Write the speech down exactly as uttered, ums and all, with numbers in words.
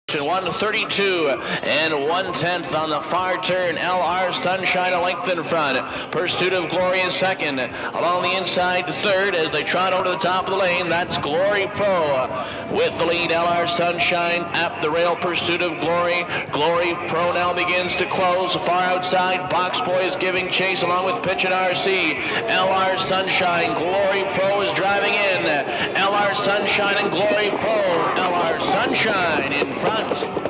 one thirty-two and one tenth on the far turn. L R Sunshine a length in front. Pursuit of Glory is second. Along the inside third as they trot over to the top of the lane. That's Glory Pro with the lead. L R Sunshine at the rail. Pursuit of Glory. Glory Pro now begins to close. Far outside, Box Boy is giving chase along with Pitch and R C. L R Sunshine. Glory Pro is driving in. L R Sunshine and Glory Pro. L R Sunshine in front.